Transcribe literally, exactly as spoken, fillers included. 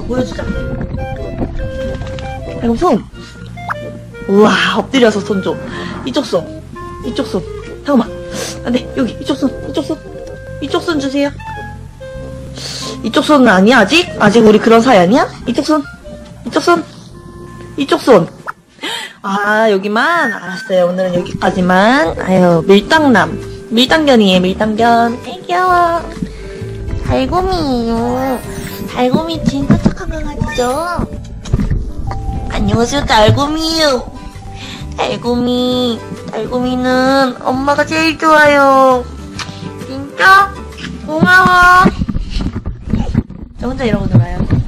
보여주자. 이거 손. 우와, 엎드려서 손 줘. 이쪽 손. 이쪽 손. 잠깐만. 안 돼. 여기, 이쪽 손. 이쪽 손. 이쪽 손 주세요. 이쪽 손은 아니야, 아직? 아직 우리 그런 사이 아니야? 이쪽 손. 이쪽 손. 이쪽 손. 아, 여기만? 알았어요. 오늘은 여기까지만. 아유, 밀당남. 밀당견이에요, 밀당견. 애 귀여워. 달곰이에요. 달곰이 진짜 착한 강아지죠? 안녕하세요, 달곰이에요. 달곰이. 달곰이는 엄마가 제일 좋아요. 진짜? 고마워. 저 혼자 이러고 놀아요.